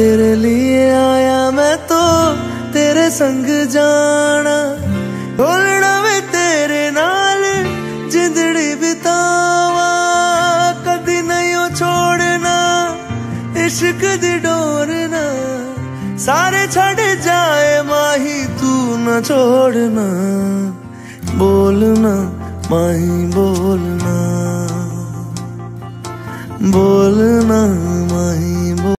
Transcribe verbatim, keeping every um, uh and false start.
तेरे लिए आया मैं तो तेरे संग जाना, बोलना वे तेरे नाल जिंदड़ी बितावा, कदी नहीं ओ छोड़ना इश्क दी डोरना, सारे छड़ जाए माही तू न छोड़ना, बोलना माही बोलना, बोलना माही।